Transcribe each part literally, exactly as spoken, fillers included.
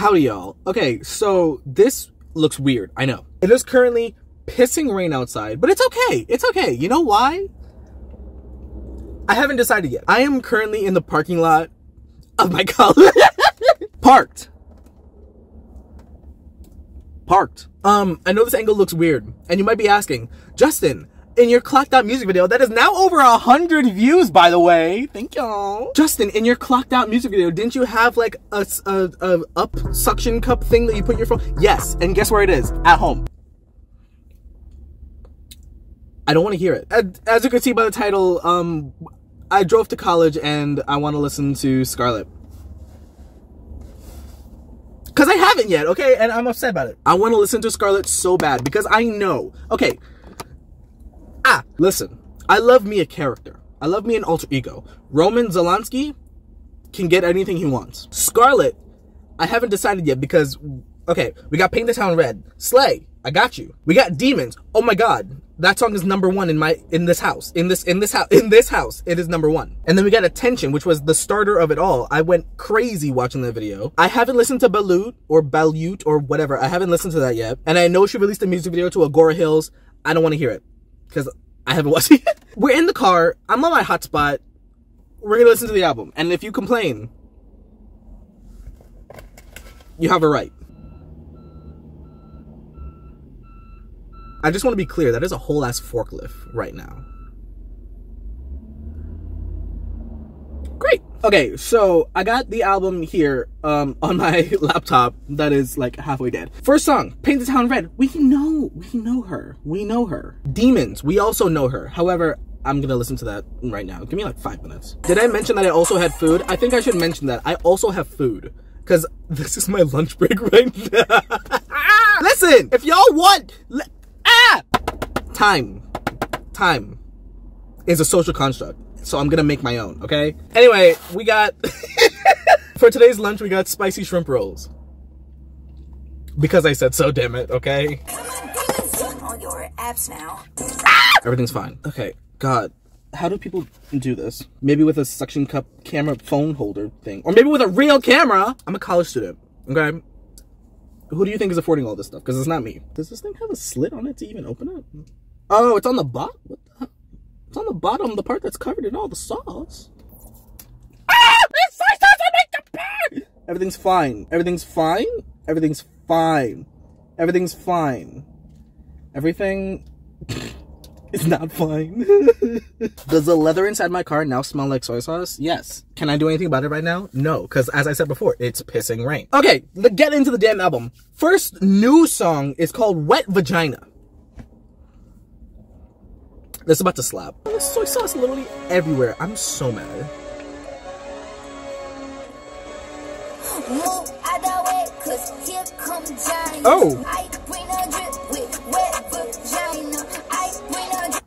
Howdy, y'all. Okay, so this looks weird. I know. It is currently pissing rain outside, but it's okay. It's okay. You know why? I haven't decided yet. I am currently in the parking lot of my college. Parked. Parked. Um, I know this angle looks weird, and you might be asking, Justin, in your Clocked Out music video, that is now over a hundred views, by the way. Thank y'all. Justin, in your Clocked Out music video, didn't you have like a, a, a up suction cup thing that you put your phone? Yes, and guess where it is? At home. I don't want to hear it. As you can see by the title, um, I drove to college and I want to listen to Scarlet. Because I haven't yet, okay? And I'm upset about it. I want to listen to Scarlet so bad because I know. Okay. Ah, listen. I love me a character. I love me an alter ego. Roman Zelensky can get anything he wants. Scarlet, I haven't decided yet because, okay, we got Paint the Town Red. Slay, I got you. We got Demons. Oh my god. That song is number one in my, in this house. In this, in this house, in this house, it is number one. And then we got Attention, which was the starter of it all. I went crazy watching the video. I haven't listened to Balut or Balut or whatever. I haven't listened to that yet. And I know she released a music video to Agora Hills. I don't want to hear it because I haven't watched it. We're in the car. I'm on my hotspot. We're going to listen to the album. And if you complain, you have a right. I just want to be clear, that is a whole ass forklift right now. Great. Okay, so I got the album here um, on my laptop that is like halfway dead. First song, Paint the Town Red. We know, we know her. We know her. Demons, we also know her. However, I'm gonna listen to that right now. Give me like five minutes. Did I mention that I also had food? I think I should mention that. I also have food. Because this is my lunch break right now. Listen, if y'all want... Ah! Time. Time is a social construct. So I'm gonna make my own, okay? Anyway, we got... For today's lunch, we got spicy shrimp rolls. Because I said so, damn it, okay? On your apps now. Ah! Everything's fine. Okay, God. How do people do this? Maybe with a suction cup camera phone holder thing. Or maybe with a real camera. I'm a college student, okay? Who do you think is affording all this stuff? Because it's not me. Does this thing have a slit on it to even open it? Oh, it's on the bottom? What the hell? It's on the bottom, the part that's covered in all the sauce. Ah! It's so hard to make the pan! Everything's fine. Everything's fine? Everything's fine. Everything's fine. Everything... It's not fine. Does the leather inside my car now smell like soy sauce? Yes. Can I do anything about it right now? No, because as I said before, it's pissing rain. Okay, let's get into the damn album. First new song is called Wet Vagina. This is about to slap. There's soy sauce literally everywhere. I'm so mad. Move out the way, cause here come Giant. Oh. I bring a drip with wet vagina. I bring a drip.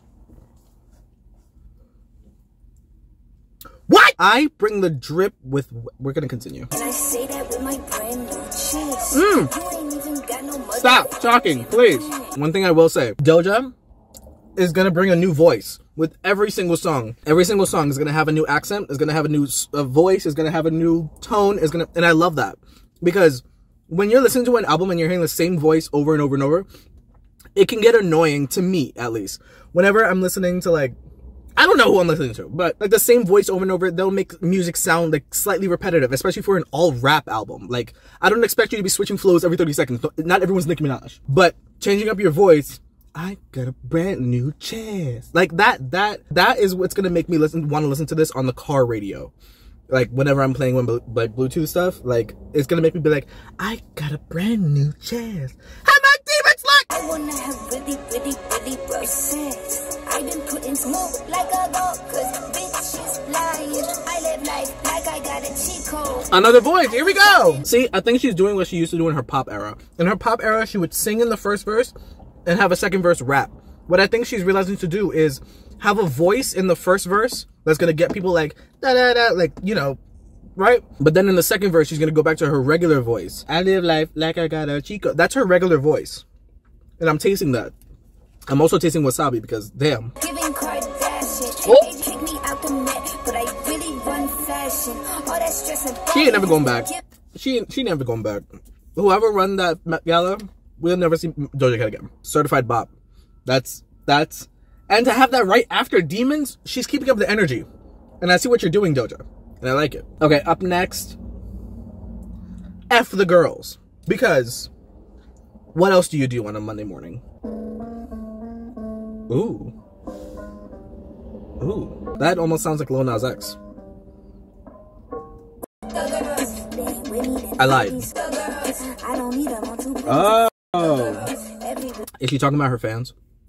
What? I bring the drip with... We're gonna continue. And I say that with my brand new chase. Mm. You ain't even got no mother. Stop talking, please. One thing I will say. Doja is gonna bring a new voice with every single song. Every single song is gonna have a new accent, is gonna have a new uh, voice, is gonna have a new tone, is gonna... And I love that. Because when you're listening to an album and you're hearing the same voice over and over and over, it can get annoying, to me at least. Whenever I'm listening to like... I don't know who I'm listening to, but like the same voice over and over, they'll make music sound like slightly repetitive, especially for an all rap album. Like, I don't expect you to be switching flows every thirty seconds. Not everyone's Nicki Minaj. But changing up your voice, I got a brand new chest. Like that, that, that is what's gonna make me listen, want to listen to this on the car radio. Like whenever I'm playing with like Bluetooth stuff, like it's gonna make me be like, I got a brand new chest. How my demons look? I wanna have really, really, really rough sex. I been putting smoke like a dog, cause bitch is lying. I live life like I got a cheat code. Another voice, here we go. See, I think she's doing what she used to do in her pop era. In her pop era, she would sing in the first verse and have a second verse rap. What I think she's realizing to do is have a voice in the first verse that's gonna get people like, da da da, like, you know, right? But then in the second verse, she's gonna go back to her regular voice. I live life like I got a cheat code. That's her regular voice. And I'm tasting that. I'm also tasting wasabi because, damn. Giving Kardashian. Oh. They kick me out the net, but I really run fashion. All that stress and She ain't never going back. she she never going back. Whoever run that Met Gala, we'll never see Doja Cat again. Certified bop. That's that's and to have that right after Demons, she's keeping up the energy. And I see what you're doing, Doja. And I like it. Okay, up next, F the girls. Because what else do you do on a Monday morning? Ooh. Ooh. That almost sounds like Lil Nas X. I lied. Oh. Is she talking about her fans?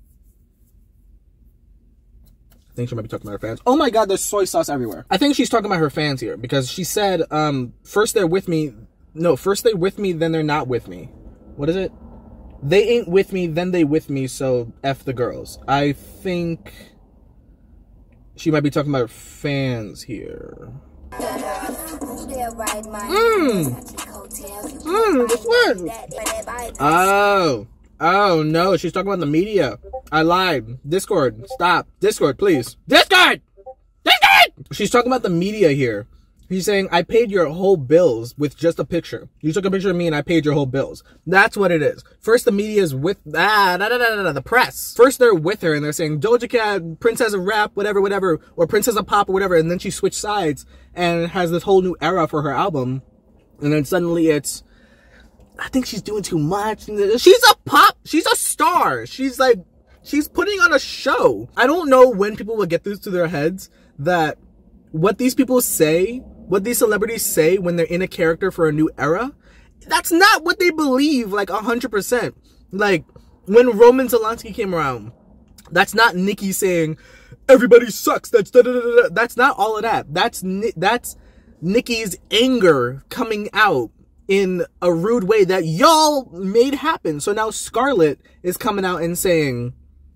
I think she might be talking about her fans. Oh my god, there's soy sauce everywhere. I think she's talking about her fans here because she said, um, first they're with me. No, first they're with me, then they're not with me. What is it? They ain't with me, then they with me, so F the girls. I think she might be talking about her fans here. Mmm. Mmm, this one. Oh. Oh, no. She's talking about the media. I lied. Discord. Stop. Discord, please. Discord! Discord! She's talking about the media here. He's saying, I paid your whole bills with just a picture. You took a picture of me and I paid your whole bills. That's what it is. First, the media is with, ah, da, da, da, da, da, the press. First, they're with her and they're saying, Doja Cat, Princess of Rap, whatever, whatever, or Princess of Pop or whatever. And then she switched sides and has this whole new era for her album. And then suddenly it's, I think she's doing too much. She's a pop, she's a star. She's like, she's putting on a show. I don't know when people will get this to their heads that what these people say, what these celebrities say when they're in a character for a new era, that's not what they believe, like, one hundred percent. Like, when Roman Zelensky came around, that's not Nicki saying, everybody sucks, that's da da da da. That's not all of that. That's, that's Nicki's anger coming out in a rude way that y'all made happen. So now Scarlett is coming out and saying,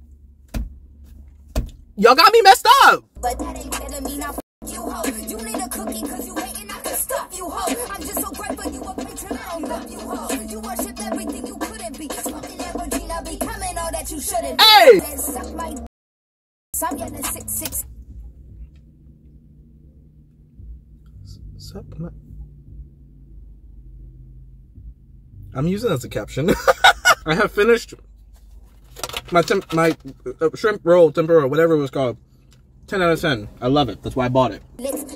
y'all got me messed up. But that ain't better mean I you ho. You need a cookie cause you hating, I can stop you ho. I'm just so grateful you a patron, I don't love you ho. You worship everything you couldn't be. Smoking Lamborghini, becoming all that you shouldn't be. Hey! Suck my I'm getting six six. Suck my I'm using that as a caption. I have finished my temp my uh, shrimp roll tempura, whatever it was called. ten out of ten. I love it. That's why I bought it.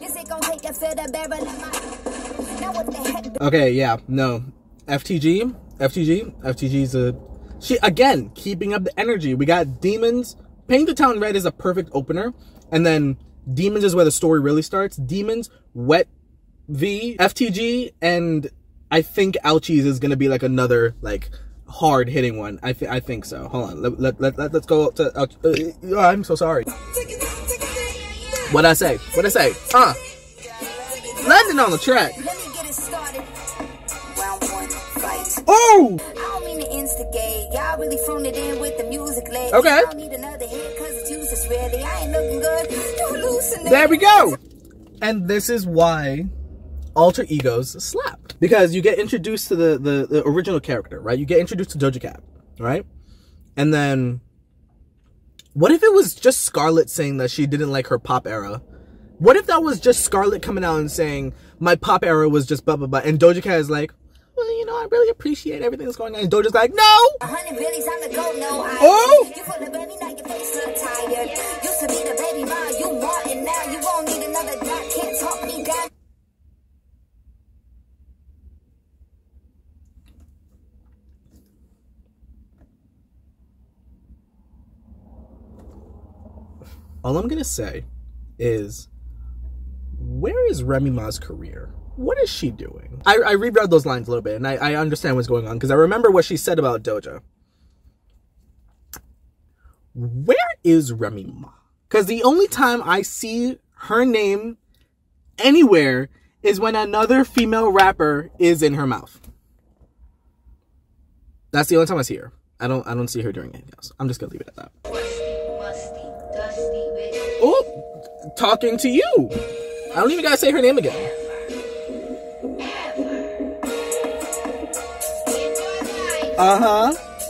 Okay, yeah, no. F T G, F T G, F T G's a... She, again, keeping up the energy. We got Demons. Paint the Town Red is a perfect opener. And then Demons is where the story really starts. Demons, Wet V, F T G, and I think Ouchies is going to be like another, like, hard-hitting one. I, th I think so. Hold on. Let, let, let, let, let's go to... Uh, uh, I'm so sorry. What'd I say? What'd I say? Uh. Landing on the track. Oh! I don't mean to instigate. Y'all really phoned it in with the music late. Okay. I don't need another hit because it's useless really. I ain't looking good. You hallucinate. There we go. And this is why alter egos slap. Because you get introduced to the, the, the original character, right? You get introduced to Doja Cat, right? And then, what if it was just Scarlett saying that she didn't like her pop era? What if that was just Scarlett coming out and saying, my pop era was just blah, blah, blah. And Doja Cat is like, well, you know, I really appreciate everything that's going on. And Doja's like, no! Oh! You for the baby, now your face look tired. Used to be the baby mom you want, and now you won't need another dot. Can't talk me down. All I'm gonna say is, where is Remy Ma's career? What is she doing? I, I reread those lines a little bit, and I, I understand what's going on, because I remember what she said about Doja. Where is Remy Ma? Because the only time I see her name anywhere is when another female rapper is in her mouth. That's the only time I see her. I don't I don't see her doing anything else. I'm just gonna leave it at that. Oh, talking to you. I don't even gotta say her name again. Uh-huh.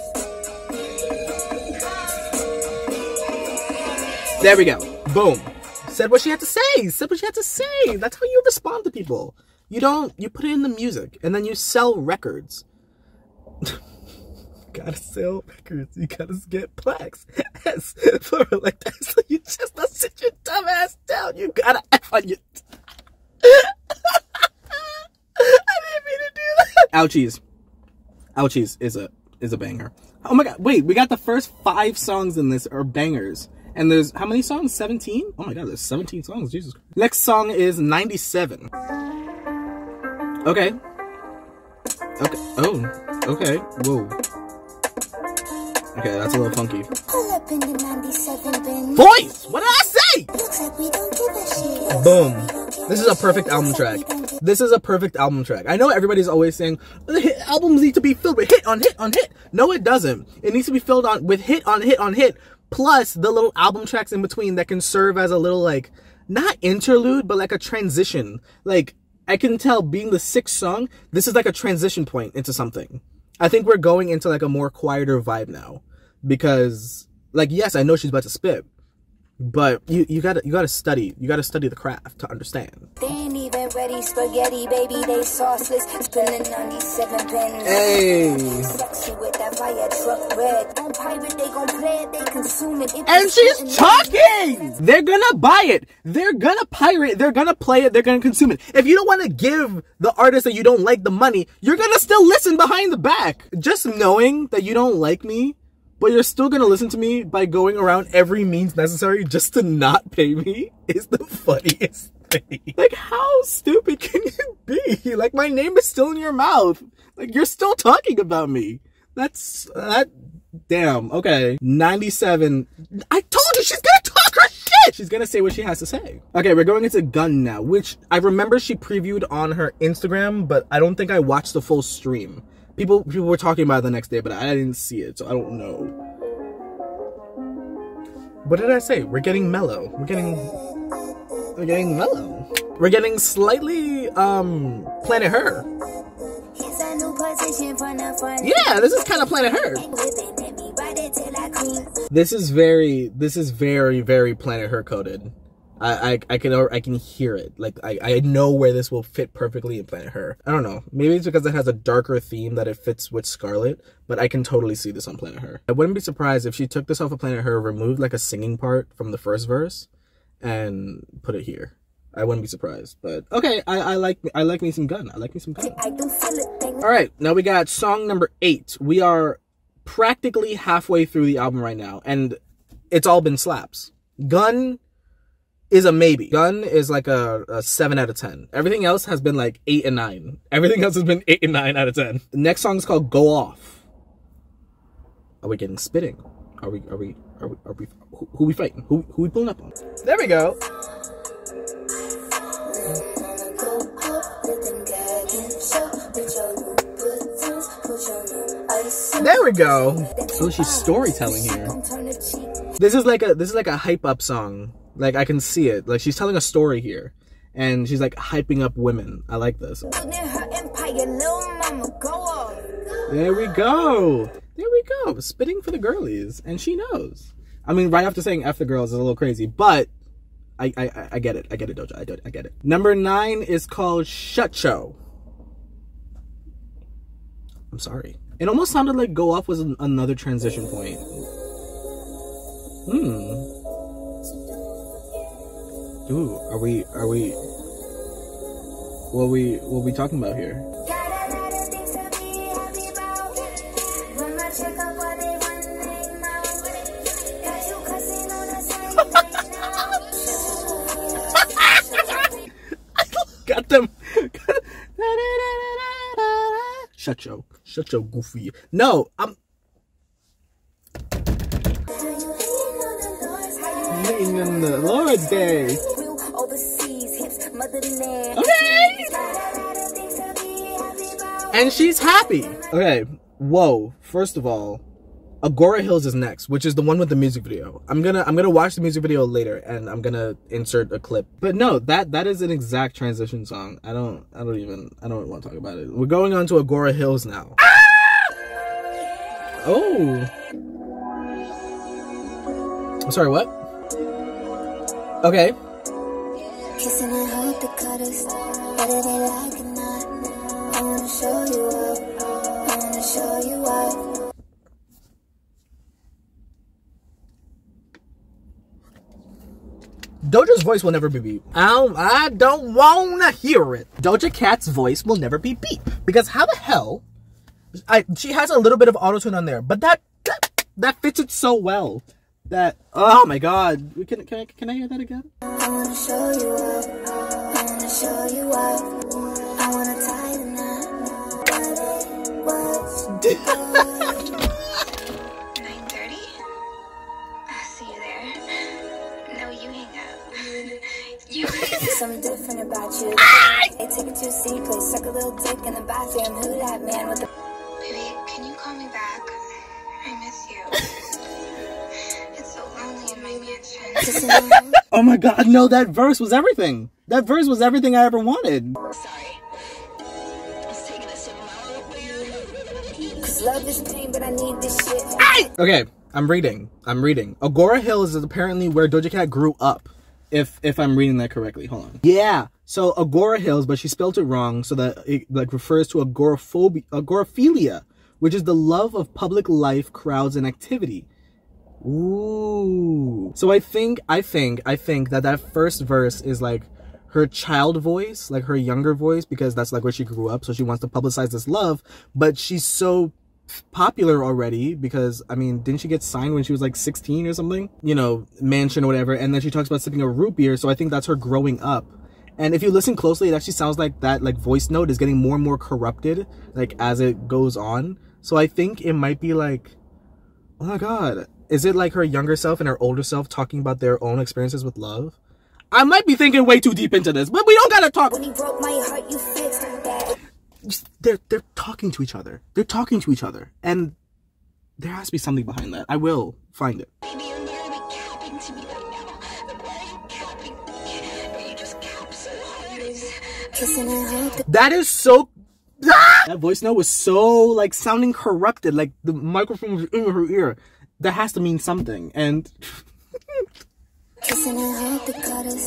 There we go. Boom. Said what she had to say. Said what she had to say. That's how you respond to people. You don't, you put it in the music and then you sell records. You gotta sell records. You gotta get plaques. Yes, for like that. So you just don't sit your dumb ass down. You gotta F on your. I didn't mean to do that. Ouchies. Ouchies is a is a banger. Oh my god, wait, we got the first five songs in this are bangers. And there's how many songs? seventeen? Oh my god, there's seventeen songs. Jesus Christ. Next song is ninety-seven. Okay. Okay. Oh. Okay. Whoa. Okay, that's a little funky. Pull up in the ninety-seven bin. Voice! What did I say? Looks like we don't give a shit. Boom. This is a perfect album track. This is a perfect album track. I know everybody's always saying the hit albums need to be filled with hit on hit on hit. No, it doesn't. It needs to be filled on with hit on hit on hit. Plus the little album tracks in between that can serve as a little like not interlude, but like a transition. Like I can tell being the sixth song, this is like a transition point into something. I think we're going into like a more quieter vibe now because like, yes, I know she's about to spit, but you, you gotta, you gotta study, you gotta study the craft to understand. They ain't even ready, spaghetti, baby, they sauceless. Spinning ninety-seven pins. Hey. Sexy with that fire truck red. On pirate, they gon' play it, they consume it. If And she's talking! They're gonna buy it. They're gonna pirate, they're gonna play it, they're gonna consume it. If you don't wanna give the artist that you don't like the money, you're gonna still listen behind the back. Just knowing that you don't like me, but you're still gonna listen to me by going around every means necessary just to not pay me is the funniest thing. Like, how stupid can you be? Like, my name is still in your mouth. Like, you're still talking about me. That's, that, damn, okay. ninety-seven. I told you she's gonna talk her shit! She's gonna say what she has to say. Okay, we're going into Gun now, which I remember she previewed on her Instagram, but I don't think I watched the full stream. People people were talking about it the next day, but I didn't see it, so I don't know. What did I say? We're getting mellow. We're getting... We're getting mellow. We're getting slightly, um, Planet Her. Yeah, this is kind of Planet Her. This is very, this is very, very Planet Her coded. I, I, I can, I can hear it. Like, I, I know where this will fit perfectly in Planet Her. I don't know. Maybe it's because it has a darker theme that it fits with Scarlet, but I can totally see this on Planet Her. I wouldn't be surprised if she took this off of Planet Her, removed like a singing part from the first verse, and put it here. I wouldn't be surprised, but okay. I, I like, I like me some Gun. I like me some Gun. All right, now we got song number eight. We are practically halfway through the album right now, and it's all been slaps. Gun is a maybe. Gun is like a, a seven out of ten. Everything else has been like eight and nine. Everything else has been eight and nine out of ten. The next song is called Go Off. Are we getting spitting? Are we, are we, are we, are we, who, who we fighting? Who, who we pulling up on? There we go. There we go. Oh, she's storytelling here. This is like a, this is like a hype up song. Like, I can see it. Like, she's telling a story here. And she's, like, hyping up women. I like this. There we go. There we go. Spitting for the girlies. And she knows. I mean, right after saying F the girls is a little crazy. But, I I, I get it. I get it, Doja. I, do, I get it. Number nine is called Shut Show. I'm sorry. It almost sounded like Go Off was an, another transition point. Hmm. Ooh, are we, are we, what are we, what are we talking about here? Got them. Shut your, shut your goofy. No, I'm. Hating on the Lord's Day. Okay. And she's happy. Okay. Whoa. First of all, Agora Hills is next, which is the one with the music video. I'm gonna I'm gonna watch the music video later, and I'm gonna insert a clip. But no, that that is an exact transition song. I don't I don't even I don't want to talk about it. We're going on to Agora Hills now. Ah! Oh. I'm sorry. What? Okay. Doja's voice will never be beat. I don't, I don't wanna hear it. Doja Cat's voice will never be beat. Because how the hell... I, she has a little bit of auto-tune on there, but that, that that fits it so well. That, oh my god. Can, can, I, can I hear that again? I wanna show you up. I wanna show you up. I wanna tie the knot. But it was nine thirty? I'll see you there. No, you hang up. You There's something different about you. They take it too serious. Suck a little dick in the bathroom. Who that man with the... Baby, can you call me back? I miss you. It's so lonely in my mansion. Oh my god, no, that verse was everything. That verse was everything I ever wanted. Sorry. I was taking a sip of my Cause love is pain, but I need this shit. Okay, I'm reading. I'm reading. Agora Hills is apparently where Doja Cat grew up. If if I'm reading that correctly. Hold on. Yeah. So Agora Hills, but she spelled it wrong, so that it like refers to agoraphobia, agoraphilia, which is the love of public life, crowds, and activity. Ooh. So I think, I think, I think that that first verse is like her child voice, like her younger voice, because that's like where she grew up. So she wants to publicize this love, but she's so popular already because, I mean, didn't she get signed when she was like sixteen or something? You know, mansion or whatever. And then she talks about sipping a root beer. So I think that's her growing up. And if you listen closely, it actually sounds like that like voice note is getting more and more corrupted like as it goes on. So I think it might be like, oh my god, is it like her younger self and her older self talking about their own experiences with love? I might be thinking way too deep into this, but we don't gotta talk. When you broke my heart, you fixed that. Just, they're they're talking to each other. They're talking to each other, and there has to be something behind that. I will find it. Baby, you're nearly capping to me right now. But why are you capping? Are you just cap so hard? Kissing and hope. That is so. Ah! That voice note was so like sounding corrupted, like the microphone was in her ear. That has to mean something, and. Kissing and hope the cutters.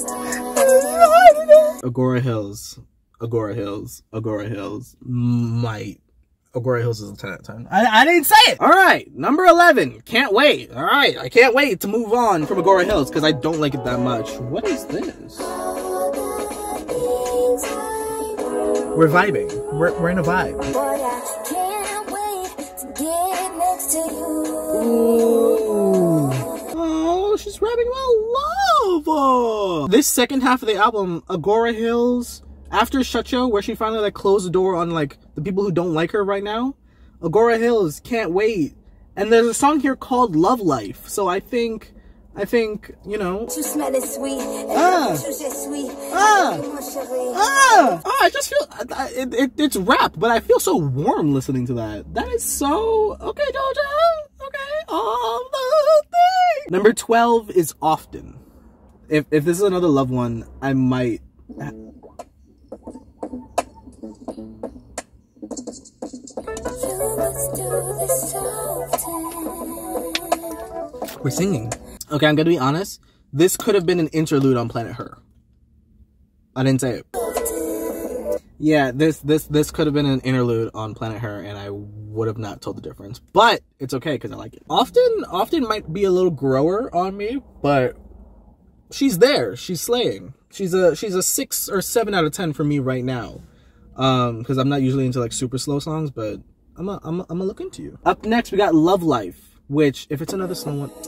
Agora Hills. Agora Hills, Agora Hills, might. Agora Hills is a ten out of ten. I, I didn't say it! Alright, number eleven. Can't wait. Alright, I can't wait to move on from Agora Hills because I don't like it that much. What is this? We're vibing. We're, we're in a vibe. Boy, I can't wait to get next to you. Ooh. Oh, she's rapping about love. This second half of the album, Agora Hills, after Shutcho, where she finally like closed the door on like the people who don't like her right now, Agora Hills, Can't Wait, and there's a song here called Love Life. So I think, I think you know. You smell it sweet. Ah, ah, ah. Oh, I just feel I, it, it, it's rap, but I feel so warm listening to that. That is so okay, Doja. Okay, all the things. Number twelve is Often. If if this is another love one, I might. We're singing. Okay, I'm gonna be honest. This could have been an interlude on Planet Her. I didn't say it. Yeah, this this this could have been an interlude on Planet Her, and I would have not told the difference. But it's okay because I like it. Often, often might be a little grower on me, but she's there. She's slaying. She's a she's a six or seven out of ten for me right now. Um, because I'm not usually into like super slow songs, but I'm a, I'm a, I'm a look into you. Up next, we got Love Life, which if it's another slow one,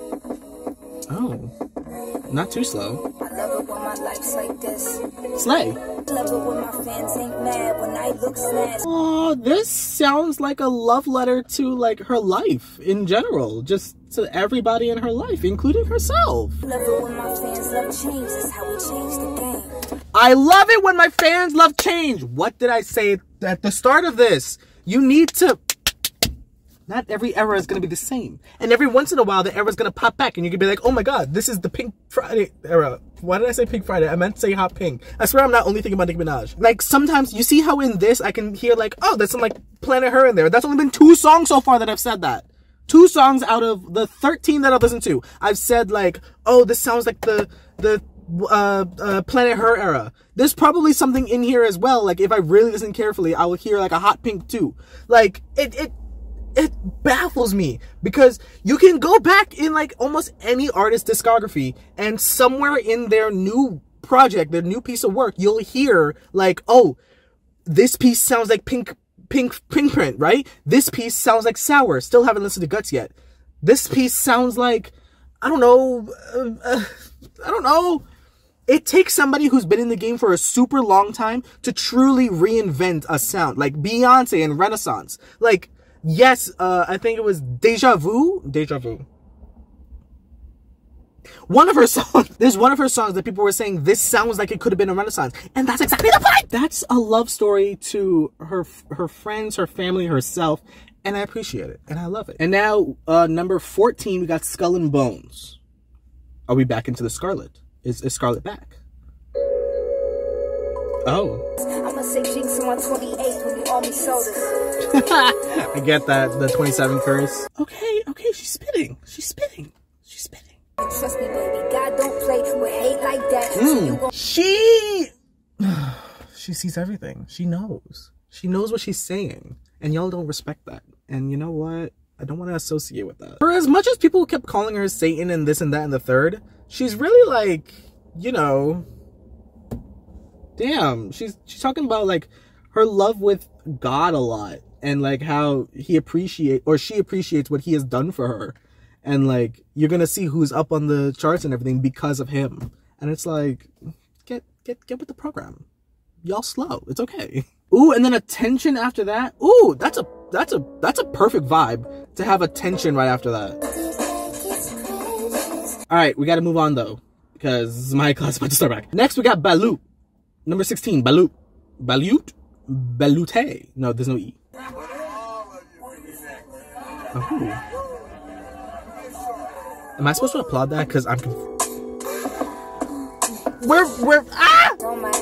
oh, not too slow. I love it when my life's like this. Slay. Love it when my fans ain't mad when I look snazzy. Oh, this sounds like a love letter to like her life in general, just to everybody in her life, including herself. Love it when my fans love change. That's how we change the game. I love it when my fans love change. What did I say at the start of this? You need to... Not every era is going to be the same. And every once in a while, the era is going to pop back. And you can be like, oh my god, this is the Pink Friday era. Why did I say Pink Friday? I meant to say Hot Pink. I swear I'm not only thinking about Nicki Minaj. Like, sometimes, you see how in this, I can hear like, oh, there's some like Planet Her in there. That's only been two songs so far that I've said that. Two songs out of the thirteen that I've listened to. I've said like, oh, this sounds like the... the uh, uh, Planet Her era. There's probably something in here as well. Like, if I really listen carefully, I will hear like a Hot Pink too. Like, it, it, it baffles me, because you can go back in like almost any artist discography, and somewhere in their new project, their new piece of work, you'll hear like, oh, this piece sounds like Pink Pink Pink Print, right? This piece sounds like Sour. Still haven't listened to Guts yet. This piece sounds like, I don't know, uh, uh, I don't know. It takes somebody who's been in the game for a super long time to truly reinvent a sound, like Beyonce and Renaissance. Like, yes, uh, I think it was Deja Vu. Deja Vu. One of her songs, there's one of her songs that people were saying, this sounds like it could have been a Renaissance. And that's exactly the point! That's a love story to her her friends, her family, herself. And I appreciate it. And I love it. And now, uh, number fourteen, we got Skull and Bones. Are we back into the Scarlet? Is, is Scarlet back? Oh. I'ma say jinx on my twenty-eighth when you all me shoulders. I get that, the twenty-seven curse. Okay, okay, she's spitting. She's spitting. She's spitting. Trust me, baby, God don't play with hate like that. Mm. She... she sees everything. She knows. She knows what she's saying. And y'all don't respect that. And you know what? I don't want to associate with that. For as much as people kept calling her Satan and this and that and the third, she's really like, you know... Damn, she's she's talking about like her love with God a lot, and like how he appreciate or she appreciates what he has done for her, and like you're gonna see who's up on the charts and everything because of him. And it's like, get get get with the program, y'all slow. It's okay. Ooh, and then Attention after that. Ooh, that's a that's a that's a perfect vibe to have Attention right after that. All right, we got to move on though because my class is about to start back. Next, we got Balut. Number sixteen, Balut. Balut? Balute. No, there's no E. Oh. Am I supposed to applaud that? Because I'm confused. We're, we're, ah!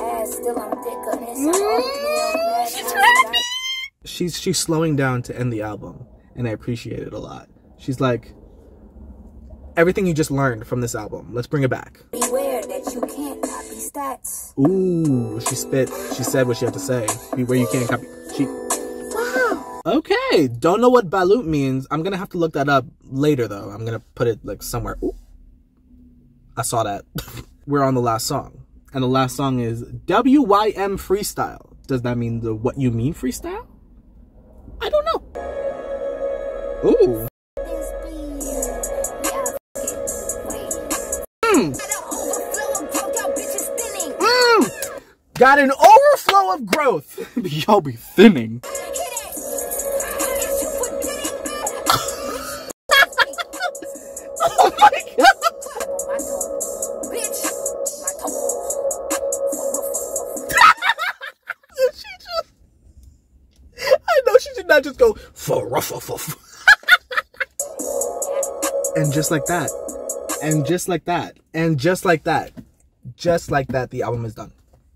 She's, she's slowing down to end the album, and I appreciate it a lot. She's like, everything you just learned from this album, let's bring it back. Beware that you can't copy stats. Ooh, she spit. She said what she had to say. Beware you can't copy. She. Wow. Okay, don't know what Balut means. I'm gonna have to look that up later though. I'm gonna put it like somewhere. Ooh. I saw that. We're on the last song, and the last song is W Y M Freestyle. Does that mean the What You Mean Freestyle? I don't know. Ooh. Got an overflow of growth. Y'all be thinning. Oh my god. She just... I know she did not just go and just like that. And just like that. And just like that. Just like that, the album is done.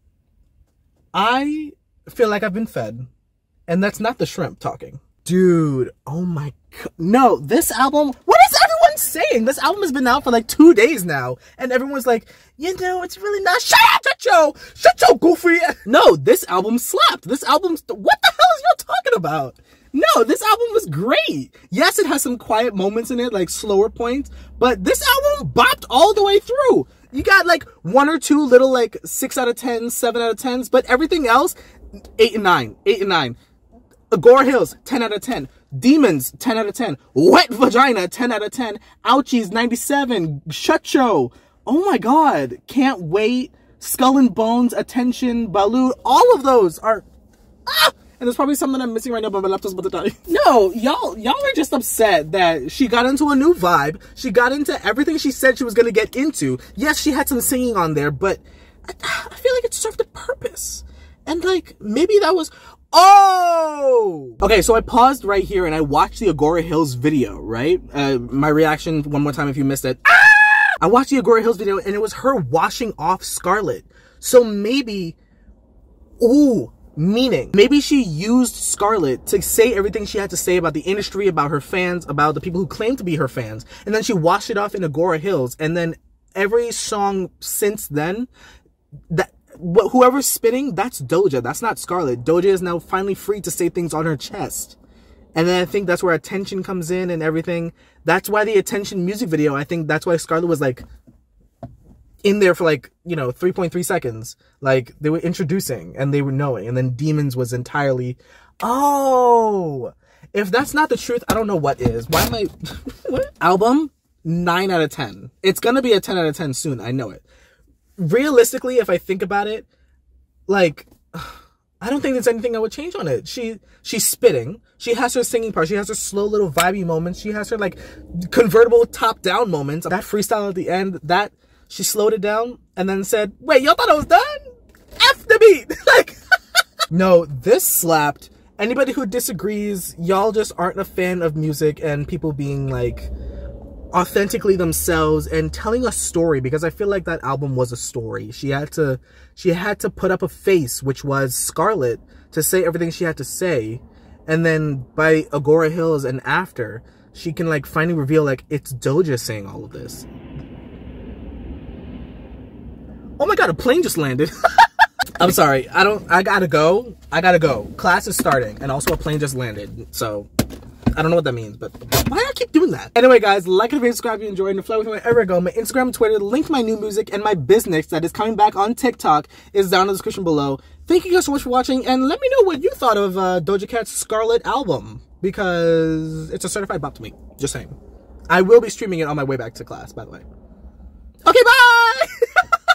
I feel like I've been fed, and that's not the shrimp talking. Dude, oh my god. No, this album, what is everyone saying? This album has been out for like two days now, and everyone's like, you know, it's really not. Shut up, shut yo! Shut yo, goofy! No, this album slapped. This album's, what the hell is y'all talking about? No, this album was great. Yes, it has some quiet moments in it, like slower points, but this album bopped all the way through. You got like one or two little like six out of tens, seven out of tens, but everything else, eight and nine, eight and nine. Agora Hills, ten out of ten. Demons, ten out of ten. Wet Vagina, ten out of ten. Ouchies, ninety-seven. Shut Show. Oh my god. Can't Wait. Skull and Bones, Attention, Balut. All of those are... Ah! And there's probably something I'm missing right now, but my laptop's about to die. No, y'all y'all are just upset that she got into a new vibe. She got into everything she said she was going to get into. Yes, she had some singing on there, but I, I feel like it served a purpose. And like, maybe that was... Oh! Okay, so I paused right here and I watched the Agora Hills video, right? Uh, my reaction, one more time if you missed it. Ah! I watched the Agora Hills video and it was her washing off Scarlet. So maybe... Ooh... Meaning, maybe she used Scarlet to say everything she had to say about the industry, about her fans, about the people who claim to be her fans, and then she washed it off in Agora Hills, and then every song since then, that wh whoever's spitting, that's Doja, that's not Scarlet. Doja is now finally free to say things on her chest. And then I think that's where Attention comes in and everything. That's why the Attention music video, I think that's why Scarlett was like in there for like, you know, three point three seconds. Like they were introducing and they were knowing. And then Demons was entirely, oh, if that's not the truth, I don't know what is. Why am I, what? Album, nine out of ten. It's going to be a ten out of ten soon. I know it. Realistically, if I think about it, like, I don't think there's anything I would change on it. She she's spitting. She has her singing part. She has her slow little vibey moments. She has her like convertible top down moments. That freestyle at the end, that she slowed it down and then said, "Wait, y'all thought I was done? F the beat!" Like, no, this slapped. Anybody who disagrees, y'all just aren't a fan of music and people being like authentically themselves and telling a story, because I feel like that album was a story. She had to she had to put up a face, which was Scarlett, to say everything she had to say, and then by Agora Hills and after, she can like finally reveal like it's Doja saying all of this. Oh my god, a plane just landed. I'm sorry, I don't I gotta go. I gotta go. Class is starting and also a plane just landed, so I don't know what that means, but why do I keep doing that? Anyway, guys, like and subscribe if you enjoyed, and to fly with me wherever I go. My Instagram, Twitter, link to my new music, and my business that is coming back on TikTok is down in the description below. Thank you guys so much for watching, and let me know what you thought of uh, Doja Cat's Scarlett album, because it's a certified bop to me. Just saying. I will be streaming it on my way back to class, by the way.